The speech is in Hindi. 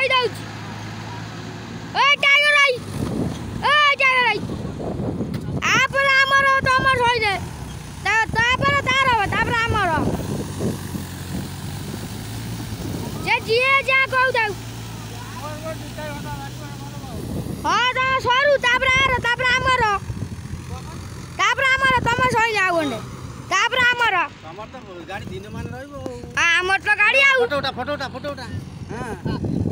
कहि दउ ए टाइगर आई आप हमर तो हमर होई दे तापर तार हो तापर हमर जे जिए जा कहू दउ हां तो सरू तापर हमर तम सही जा गंडे तापर हमर तो गाड़ी दिन मान रहइबो हमर तो गाड़ी आ फोटो उठा हां